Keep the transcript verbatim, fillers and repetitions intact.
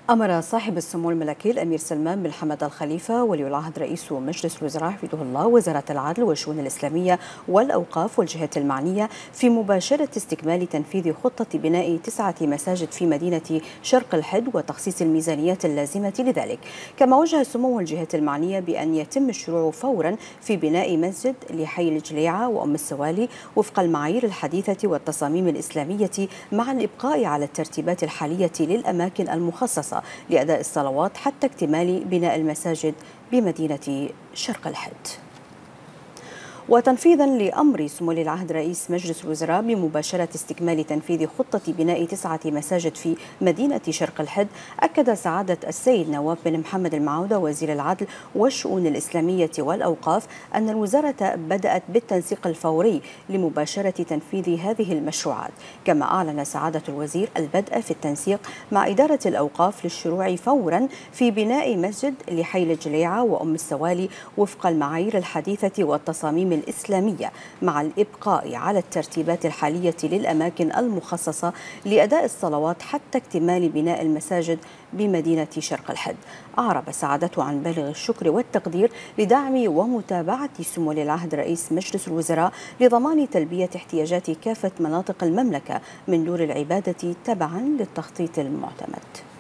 أمر صاحب السمو الملكي الأمير سلمان بن حمد الخليفة ولي العهد رئيس مجلس الوزراء حفظه الله وزارة العدل والشؤون الإسلامية والأوقاف والجهات المعنية في مباشرة استكمال تنفيذ خطة بناء تسعة مساجد في مدينة شرق الحد وتخصيص الميزانيات اللازمة لذلك. كما وجه السمو الجهات المعنية بأن يتم الشروع فورا في بناء مسجد لحي الجليعة وأم السوالي وفق المعايير الحديثة والتصاميم الإسلامية مع الإبقاء على الترتيبات الحالية للأماكن المخصصة لأداء الصلوات حتى اكتمال بناء المساجد بمدينة شرق الحد. وتنفيذا لأمر سمو ولي العهد رئيس مجلس الوزراء بمباشرة استكمال تنفيذ خطة بناء تسعة مساجد في مدينة شرق الحد، أكد سعادة السيد نواف بن محمد المعودة وزير العدل والشؤون الإسلامية والأوقاف أن الوزارة بدأت بالتنسيق الفوري لمباشرة تنفيذ هذه المشروعات. كما أعلن سعادة الوزير البدء في التنسيق مع إدارة الأوقاف للشروع فورا في بناء مسجد لحي الجليعة وأم السوالي وفق المعايير الحديثة والتصاميم الإسلامية مع الإبقاء على الترتيبات الحالية للأماكن المخصصة لأداء الصلوات حتى اكتمال بناء المساجد بمدينة شرق الحد. أعرب سعادته عن بالغ الشكر والتقدير لدعم ومتابعة سمو ولي العهد رئيس مجلس الوزراء لضمان تلبية احتياجات كافة مناطق المملكة من دور العبادة تبعا للتخطيط المعتمد.